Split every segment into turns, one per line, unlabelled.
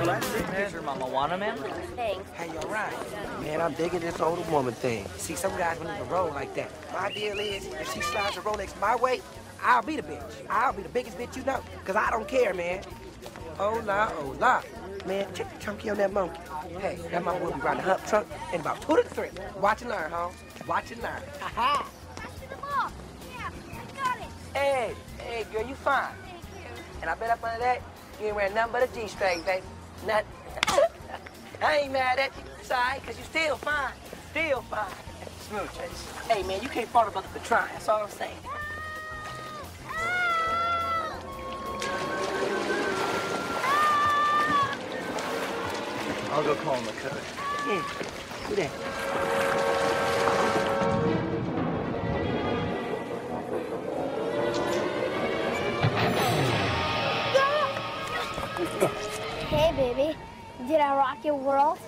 Here's your mama wanna, man.
Thanks.
Hey, you're right. Man, I'm digging this older woman thing. See, some guys won't even roll like that. My deal is, if she slides a Rolex my way, I'll be the bitch. I'll be the biggest bitch you know, because I don't care, man. Hola, hola. Man, check the chunky on that monkey. Hey, that mama will be riding the hump truck in about 2 to 3. Watch and learn, Holmes. Watch and learn. Ha-ha.
The ball. Yeah, I got it.
Hey, girl, you fine.
Thank you.
And I bet up under that, you ain't wearing nothing but a G-string, baby. Nothing. I ain't mad at you. Sorry, because you still fine. Still fine. Smooth, Chase. Hey, man, you can't fault a brother for trying. That's all I'm saying.
I'll go call him a code.
Yeah, do that.
Hey, baby. Did I rock your world?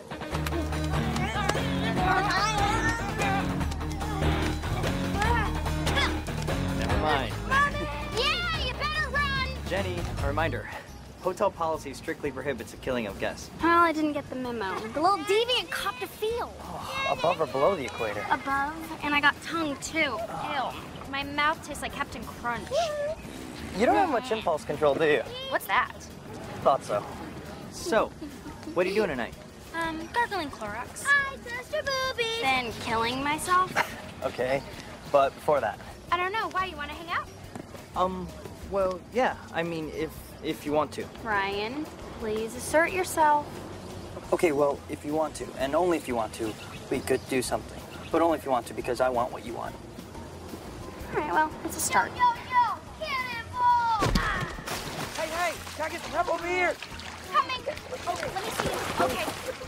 Never mind.
Yeah, you better run!
Jenny, a reminder. Hotel policy strictly prohibits the killing of guests.
Well, I didn't get the memo. The little deviant copped a feel.
Oh, above or below the equator?
Above, and I got tongue, too. Ew. My mouth tastes like Captain Crunch.
You don't have much impulse control, do you?
What's that?
Thought so. So, what are you doing tonight?
Gargling Clorox. I touched your boobies. Then killing myself?
Okay, but before that.
I don't know. Why, you want to hang out?
Well, yeah. I mean, if you want to.
Ryan, please assert yourself.
Okay, well, if you want to, and only if you want to, we could do something. But only if you want to, because I want what you want.
All right, well, it's a start. Yo, cannonball!
Hey, can I get some help over here?
Coming. Okay, let me see you. Okay.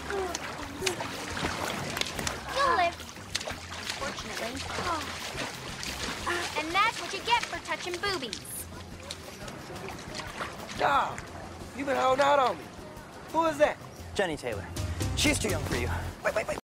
You'll live. Fortunately. And that's what you get for touching boobies.
Dog, you been holding out on me. Who is that?
Jenny Taylor. She's too young for you.
Wait.